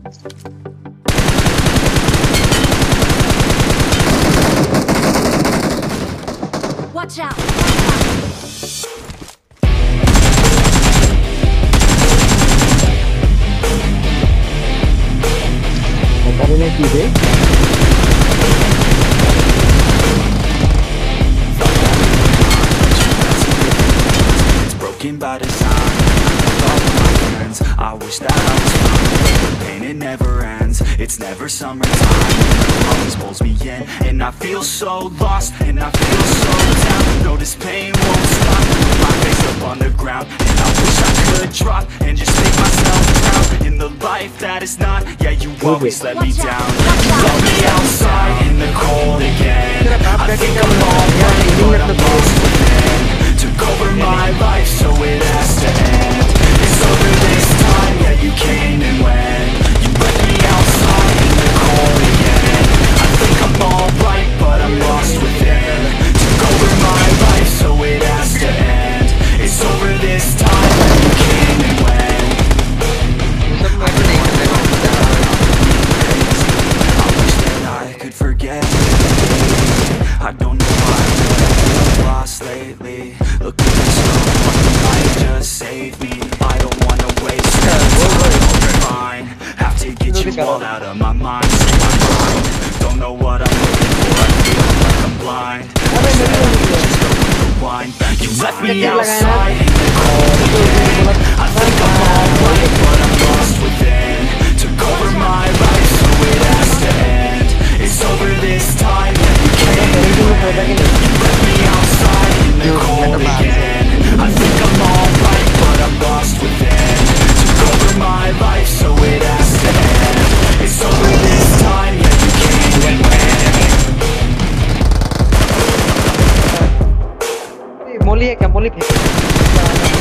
Watch out! It's broken by design. With all of my friends, I wish that I was fine. The pain, it never ends. It's never summertime. It always pulls me in, and I feel so lost, and I feel so down. No, this pain won't stop. With my face up on the ground, and I wish I could drop and just make myself proud. In the life that is not, yeah, you always let me down. You left me outside in the cold again. I think I'm alright, but I'm lost within. Took over my life, so it has to end. It's over this time, yeah, you came and went. You left me outside in the cold again. I think I'm alright, but I'm lost within. Took over my life, so it has to end. It's over this time, yeah, you came and went. I wish that I could forget. I don't know why I'm lost lately. Look at this road, might just save me. I don't wanna waste time, fine. Have to get you all out of my mind. So I'm blind, don't know what I'm looking for. I feel like I'm blind. You left me outside in the cold again. I think I'm alright, but I'm lost within. Took over my life, so it has to end. It's over this time, yeah, you came and went. You left me outside in the cold again. I think I'm alright, but I'm lost within. Took over my life, so it has to end. It's over this time, yeah, you came and went. Molly है क्या? Molly फेंक